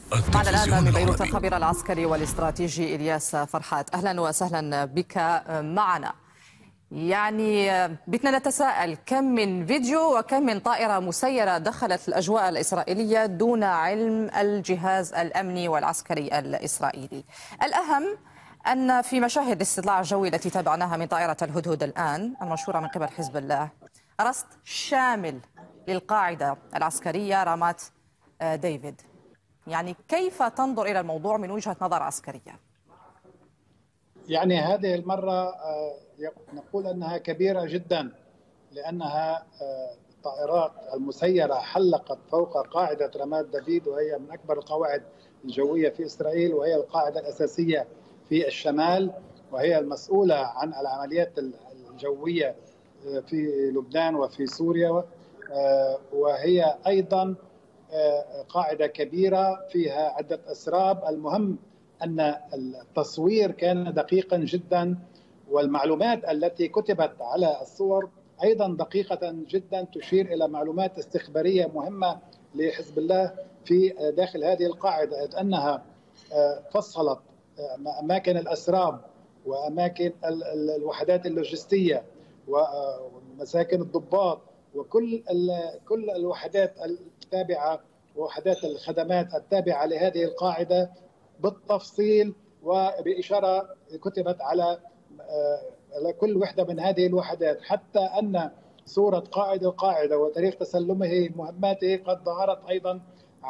معنا الآن من بيروت العربي. الخبير العسكري والاستراتيجي إلياس فرحات. أهلا وسهلا بك معنا. بدنا نتساءل، كم من فيديو وكم من طائرة مسيرة دخلت الأجواء الإسرائيلية دون علم الجهاز الأمني والعسكري الإسرائيلي؟ الأهم أن في مشاهد الاستطلاع الجوي التي تابعناها من طائرة الهدهد الآن المنشورة من قبل حزب الله رصد شامل للقاعدة العسكرية رامات ديفيد. كيف تنظر إلى الموضوع من وجهة نظر عسكرية؟ هذه المرة نقول أنها كبيرة جدا، لأنها الطائرات المسيرة حلقت فوق قاعدة رامات دافيد، وهي من أكبر القواعد الجوية في إسرائيل، وهي القاعدة الأساسية في الشمال، وهي المسؤولة عن العمليات الجوية في لبنان وفي سوريا، وهي أيضا قاعدة كبيرة فيها عدة أسراب. المهم أن التصوير كان دقيقا جدا، والمعلومات التي كتبت على الصور أيضا دقيقة جدا، تشير إلى معلومات استخبارية مهمة لحزب الله في داخل هذه القاعدة، أنها فصلت أماكن الأسراب وأماكن الوحدات اللوجستية ومساكن الضباط وكل الوحدات التابعة ووحدات الخدمات التابعة لهذه القاعدة بالتفصيل، وبإشارة كتبت على كل وحدة من هذه الوحدات، حتى أن صورة قائد القاعدة وتاريخ تسلمه مهماته قد ظهرت أيضا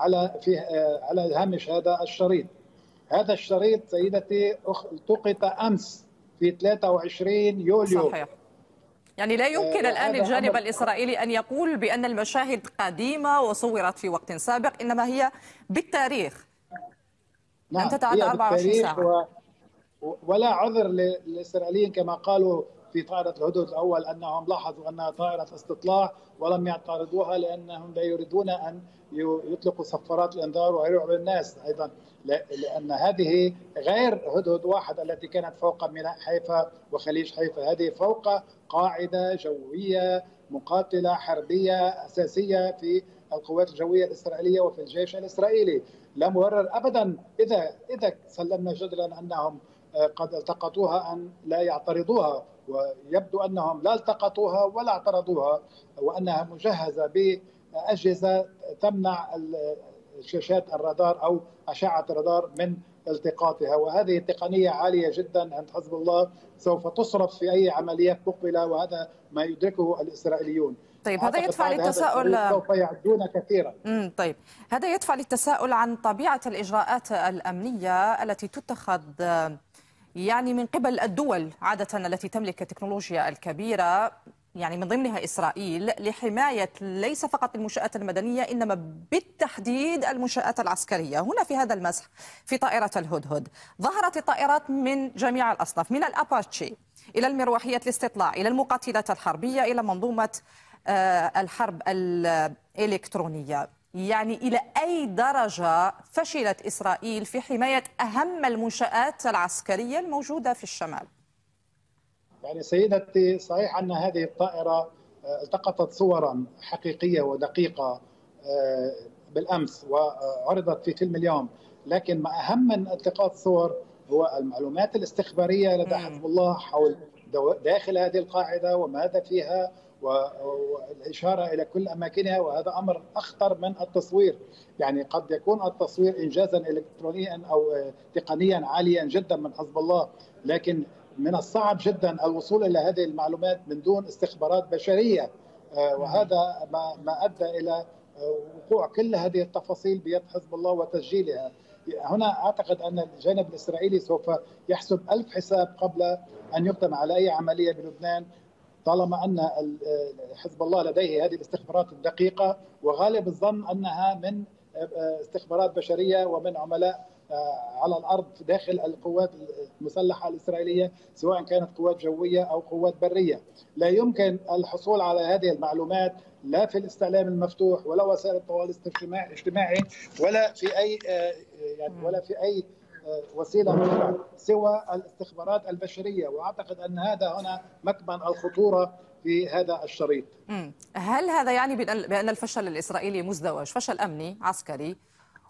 على هامش هذا الشريط. هذا الشريط سيدتي التقط أمس في 23 يوليو. صحيح. لا يمكن الآن الجانب الإسرائيلي أن يقول بأن المشاهد قديمة وصورت في وقت سابق، إنما هي بالتاريخ. نعم، لم تتعدى 24 ساعة. ولا عذر للإسرائيليين كما قالوا في طائرة الهدهد الأول أنهم لاحظوا أنها طائرة استطلاع ولم يعترضوها، لأنهم لا يريدون أن يطلقوا صفارات الإنذار ويرعبوا الناس أيضا، لأن هذه غير هدهد واحد التي كانت فوق ميناء حيفا وخليج حيفا. هذه فوق قاعدة جوية مقاتلة حربية أساسية في القوات الجوية الإسرائيلية وفي الجيش الإسرائيلي. لا مبرر أبدا إذا سلمنا جدلا أنهم قد التقطوها أن لا يعترضوها، ويبدو أنهم لا التقطوها ولا اعترضوها، وأنها مجهزة بأجهزة تمنع شاشات الرادار أو أشعة الرادار من التقاطها، وهذه تقنية عالية جدا عند حزب الله سوف تصرف في أي عمليات مقبلة، وهذا ما يدركه الإسرائيليون. طيب، هذا يدفع للتساؤل. سوف يعدون كثيرا. طيب، هذا يدفع للتساؤل عن طبيعة الإجراءات الأمنية التي تتخذ من قبل الدول عادة التي تملك التكنولوجيا الكبيرة، من ضمنها إسرائيل، لحماية ليس فقط المنشآت المدنية إنما بالتحديد المنشآت العسكرية. هنا في هذا المسح في طائرة الهدهد ظهرت الطائرات من جميع الأصناف، من الأباتشي إلى المروحية الاستطلاع إلى المقاتلات الحربية إلى منظومة الحرب الإلكترونية. إلى أي درجة فشلت إسرائيل في حماية أهم المنشآت العسكرية الموجودة في الشمال؟ سيدتي، صحيح أن هذه الطائرة التقطت صورا حقيقية ودقيقة بالأمس وعرضت في فيلم اليوم، لكن ما أهم من التقاط الصور هو المعلومات الاستخبارية لدى حزب الله حول داخل هذه القاعدة وماذا فيها، والإشارة إلى كل أماكنها، وهذا أمر أخطر من التصوير. قد يكون التصوير إنجازا إلكترونيا أو تقنيا عاليا جدا من حزب الله، لكن من الصعب جدا الوصول إلى هذه المعلومات من دون استخبارات بشرية، وهذا ما أدى إلى وقوع كل هذه التفاصيل بيد حزب الله وتسجيلها. هنا أعتقد أن الجانب الإسرائيلي سوف يحسب 1000 حساب قبل أن يقدم على أي عملية بلبنان، طالما أن حزب الله لديه هذه الاستخبارات الدقيقة، وغالب الظن أنها من استخبارات بشرية ومن عملاء على الأرض داخل القوات المسلحة الإسرائيلية، سواء كانت قوات جوية أو قوات برية. لا يمكن الحصول على هذه المعلومات لا في الاستعلام المفتوح ولا وسائل التواصل الاجتماعي ولا في أي وسيلة أخرى سوى الاستخبارات البشرية، وأعتقد أن هذا هنا مكمن الخطورة في هذا الشريط. هل هذا بأن الفشل الإسرائيلي مزدوج، فشل أمني عسكري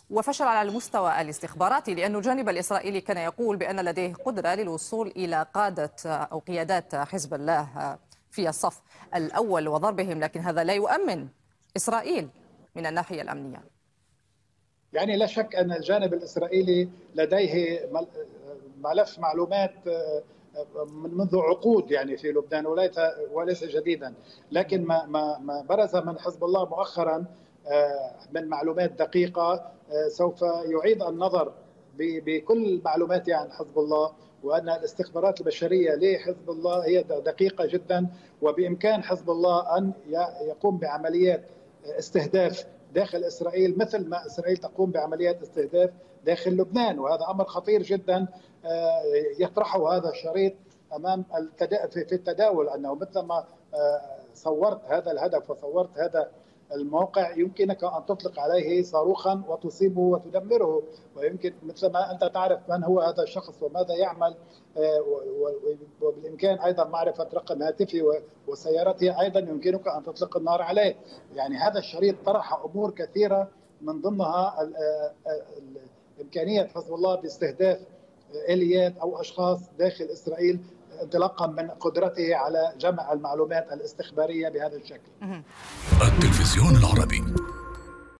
وفشل على المستوى الاستخباراتي، لأن الجانب الإسرائيلي كان يقول بأن لديه قدرة للوصول إلى قادة أو قيادات حزب الله في الصف الأول وضربهم، لكن هذا لا يؤمن إسرائيل من الناحية الأمنية. يعني لا شك أن الجانب الإسرائيلي لديه ملف معلومات منذ عقود يعني في لبنان وليس جديدا، لكن ما برز من حزب الله مؤخرا من معلومات دقيقة سوف يعيد النظر بكل معلوماته عن حزب الله، وأن الاستخبارات البشرية لحزب الله هي دقيقة جدا، وبإمكان حزب الله أن يقوم بعمليات استهداف داخل إسرائيل مثل ما إسرائيل تقوم بعمليات استهداف داخل لبنان. وهذا أمر خطير جدا يطرحه هذا الشريط أمام في التداول، أنه مثلما صورت هذا الهدف وصورت هذا الموقع يمكنك أن تطلق عليه صاروخا وتصيبه وتدمره، ويمكن مثلما أنت تعرف من هو هذا الشخص وماذا يعمل، وبالإمكان أيضا معرفة رقم هاتفه وسيارته، أيضا يمكنك أن تطلق النار عليه. يعني هذا الشريط طرح أمور كثيرة من ضمنها إمكانية حزب الله باستهداف آليات أو أشخاص داخل إسرائيل انطلاقا من قدرته على جمع المعلومات الاستخبارية بهذا الشكل. التلفزيون العربي.